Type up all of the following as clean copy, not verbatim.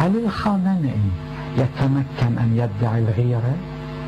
هل الخامنئي يتمكن أن يدعي الغيرة؟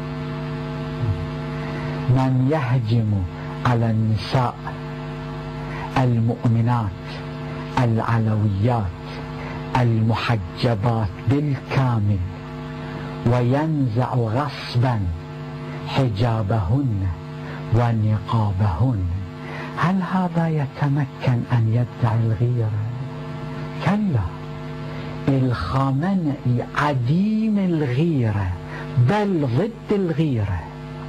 من يهجم على النساء المؤمنات العلويات المحجبات بالكامل وينزع غصبا حجابهن ونقابهن، هل هذا يتمكن أن يدعي الغيرة؟ كلا، الخامنئي عديم الغيرة بل ضد الغيرة.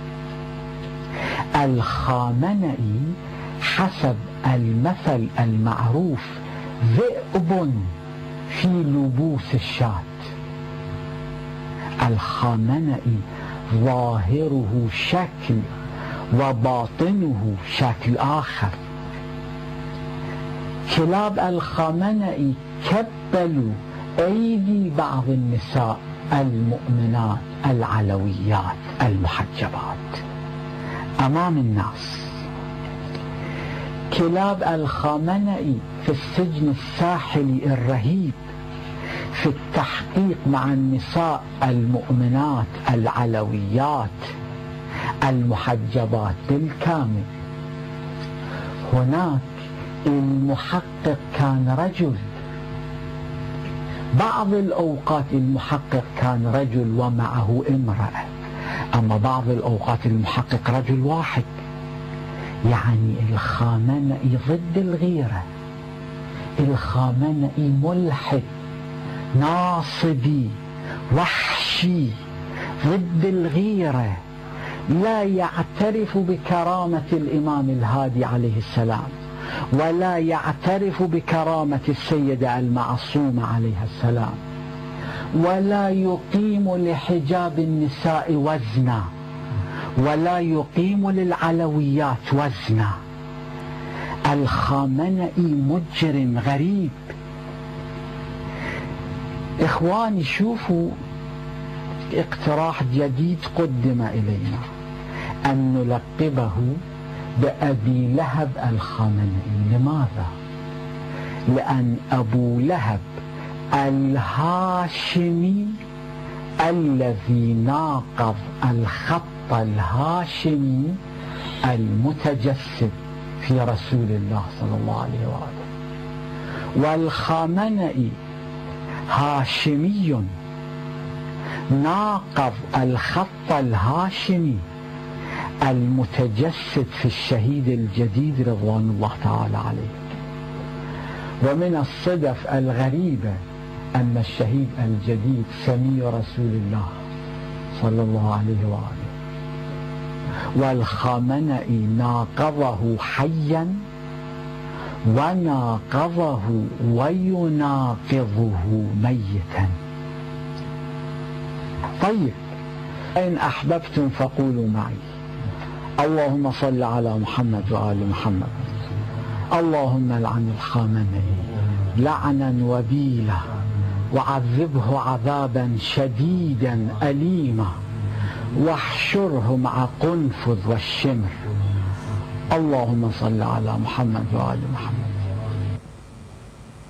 الخامنئي حسب المثل المعروف ذئب في لبوس الشاة. الخامنئي ظاهره شكل وباطنه شكل آخر. كلاب الخامنئي كبلوا أيدي بعض النساء المؤمنات العلويات المحجبات أمام الناس. كلاب الخامنئي في السجن الساحلي الرهيب في التحقيق مع النساء المؤمنات العلويات المحجبات بالكامل، هناك المحقق كان رجل، بعض الأوقات المحقق كان رجل ومعه امرأة، أما بعض الأوقات المحقق رجل واحد. يعني الخامنئي ضد الغيرة، الخامنئي ملحد ناصبي وحشي ضد الغيرة، لا يعترف بكرامة الإمام الهادي عليه السلام، ولا يعترف بكرامة السيدة المعصومة عليها السلام، ولا يقيم لحجاب النساء وزنا، ولا يقيم للعلويات وزنا. الخامنئي مجرم غريب. إخواني، شوفوا اقتراح جديد قدم إلينا أن نلقبه بأبي لهب الخامنئي. لماذا؟ لأن أبو لهب الهاشمي الذي ناقض الخط الهاشمي المتجسد في رسول الله صلى الله عليه وآله، والخامنئي هاشمي ناقض الخط الهاشمي المتجسد في الشهيد الجديد رضوان الله تعالى عليه. ومن الصدف الغريبة أن الشهيد الجديد سمي رسول الله صلى الله عليه وآله، والخامنئي ناقضه حيا وناقضه ويناقضه ميتا. طيب، إن أحببتم فقولوا معي: اللهم صل على محمد وآل محمد. اللهم لعن الخامنئي لعنا وبيلا، وعذبه عذابا شديدا أليما، واحشره مع قنفذ والشمر. اللهم صل على محمد وآل محمد.